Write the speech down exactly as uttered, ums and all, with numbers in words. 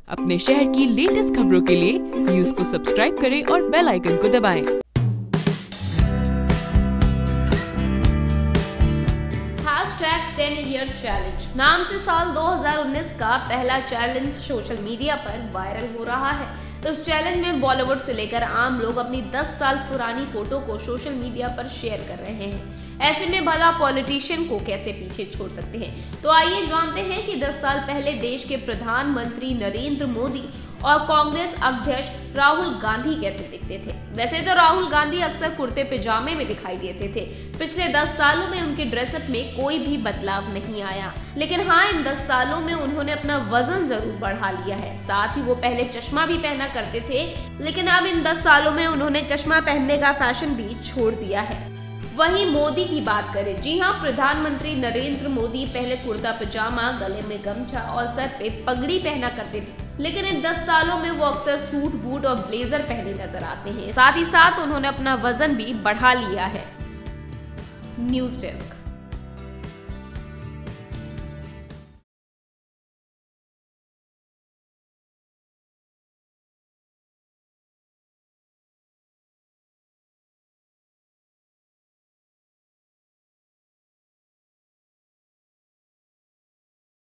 अपने शहर की लेटेस्ट खबरों के लिए न्यूज को सब्सक्राइब करें और बेल आइकन को दबाएं। हैशटैग टेन ईयर चैलेंज नाम से साल दो हज़ार उन्नीस का पहला चैलेंज सोशल मीडिया पर वायरल हो रहा है। तो इस चैलेंज में बॉलीवुड से लेकर आम लोग अपनी दस साल पुरानी फोटो को सोशल मीडिया पर शेयर कर रहे हैं। ऐसे में भला पॉलिटिशियन को कैसे पीछे छोड़ सकते हैं? तो आइए जानते हैं कि दस साल पहले देश के प्रधानमंत्री नरेंद्र मोदी और कांग्रेस अध्यक्ष राहुल गांधी कैसे दिखते थे। वैसे तो राहुल गांधी अक्सर कुर्ते पैजामे में दिखाई देते थे। पिछले दस सालों में उनके ड्रेसअप में कोई भी बदलाव नहीं आया, लेकिन हाँ, इन दस सालों में उन्होंने अपना वजन जरूर बढ़ा लिया है। साथ ही वो पहले चश्मा भी पहना करते थे, लेकिन अब इन दस सालों में उन्होंने चश्मा पहनने का फैशन भी छोड़ दिया है। वहीं मोदी की बात करें, जी हाँ, प्रधानमंत्री नरेंद्र मोदी पहले कुर्ता पजामा, गले में गमछा और सर पे पगड़ी पहना करते थे, लेकिन इन दस सालों में वो अक्सर सूट बूट और ब्लेजर पहने नजर आते हैं। साथ ही साथ उन्होंने अपना वजन भी बढ़ा लिया है। News desk.